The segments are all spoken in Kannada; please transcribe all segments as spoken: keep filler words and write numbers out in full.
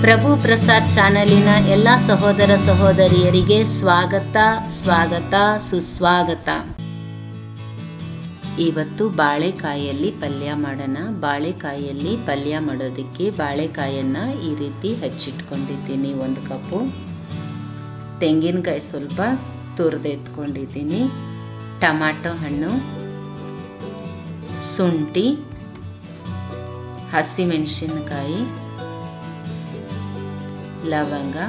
ಪ್ರಭು ಪ್ರಸಾದ್ ಚಾನಲಿನ ಎಲ್ಲ ಸಹೋದರ ಸಹೋದರಿಯರಿಗೆ ಸ್ವಾಗತ ಸ್ವಾಗತ ಸುಸ್ವಾಗತ. ಇವತ್ತು ಬಾಳೆಕಾಯಲ್ಲಿ ಪಲ್ಯ ಮಾಡೋಣ. ಬಾಳೆಕಾಯಲ್ಲಿ ಪಲ್ಯ ಮಾಡೋದಕ್ಕೆ ಬಾಳೆಕಾಯನ್ನು ಈ ರೀತಿ ಹೆಚ್ಚಿಟ್ಕೊಂಡಿದ್ದೀನಿ. ಒಂದು ಕಪ್ಪು ತೆಂಗಿನಕಾಯಿ ಸ್ವಲ್ಪ ತುರಿದೆತ್ಕೊಂಡಿದ್ದೀನಿ, ಟೊಮ್ಯಾಟೊ ಹಣ್ಣು, ಶುಂಠಿ, ಹಸಿಮೆಣಸಿನಕಾಯಿ, ಲವಂಗ,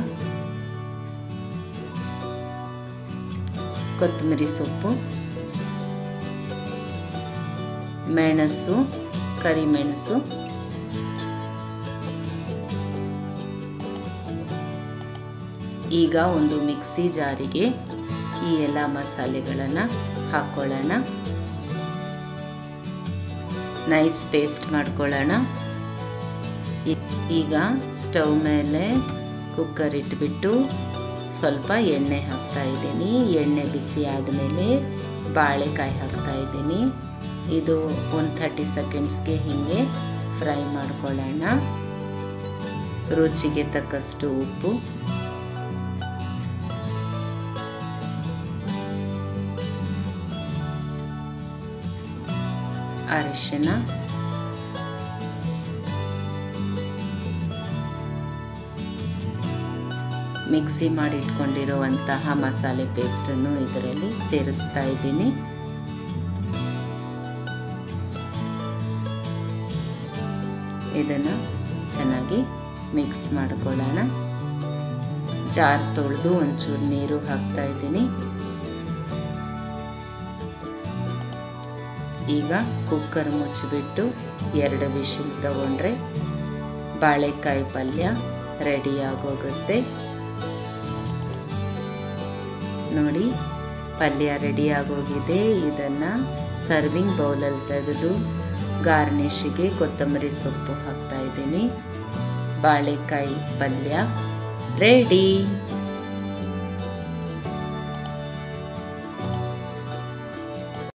ಕೊತ್ತಂಬರಿ ಸೊಪ್ಪು, ಮೆಣಸು, ಕರಿಮೆಣಸು, ಈಗ ಒಂದು ಮಿಕ್ಸಿ ಜಾರಿಗೆ ಈ ಎಲ್ಲ ಮಸಾಲೆಗಳನ್ನು ಹಾಕೊಳ್ಳೋಣ. ನೈಸ್ ಪೇಸ್ಟ್ ಮಾಡ್ಕೊಳ್ಳೋಣ. ಈಗ ಸ್ಟವ್ ಮೇಲೆ ಕುಕ್ಕರ್ ಇಟ್ಬಿಟ್ಟು ಸ್ವಲ್ಪ ಎಣ್ಣೆ ಹಾಕ್ತಾ ಇದ್ದೀನಿ. ಎಣ್ಣೆ ಬಿಸಿ ಆದಮೇಲೆ ಬಾಳೆಕಾಯಿ ಹಾಕ್ತಾ ಇದ್ದೀನಿ. ಇದು ಒಂದು ಥರ್ಟಿ ಸೆಕೆಂಡ್ಸ್ಗೆ ಹೀಗೆ ಫ್ರೈ ಮಾಡ್ಕೊಳ್ಳೋಣ. ರುಚಿಗೆ ತಕ್ಕಷ್ಟು ಉಪ್ಪು, ಅರಿಶಿನ, ಮಿಕ್ಸಿ ಮಾಡಿ ಇಟ್ಕೊಂಡಿರುವಂತಹ ಮಸಾಲೆ ಪೇಸ್ಟನ್ನು ಇದರಲ್ಲಿ ಸೇರಿಸ್ತಾ ಇದ್ದೀನಿ. ಇದನ್ನು ಚೆನ್ನಾಗಿ ಮಿಕ್ಸ್ ಮಾಡ್ಕೊಳ್ಳೋಣ. ಜಾರ್ ತೊಳೆದು ಒಂಚೂರು ನೀರು ಹಾಕ್ತಾ ಇದ್ದೀನಿ. ಈಗ ಕುಕ್ಕರ್ ಮುಚ್ಚಿಬಿಟ್ಟು ಎರಡು ವಿಶಿಲ್ ತಗೊಂಡ್ರೆ ಬಾಳೆಕಾಯಿ ಪಲ್ಯ ರೆಡಿ ಆಗೋಗುತ್ತೆ. ನೋಡಿ, ಪಲ್ಯ ರೆಡಿ ಆಗೋಗಿದೆ. ಇದನ್ನು ಸರ್ವಿಂಗ್ ಬೌಲಲ್ಲಿ ತೆಗೆದು ಗಾರ್ನಿಷಿಗೆ ಕೊತ್ತಂಬರಿ ಸೊಪ್ಪು ಹಾಕ್ತಾ ಇದ್ದೀನಿ. ಬಾಳೆಕಾಯಿ ಪಲ್ಯ ರೆಡಿ.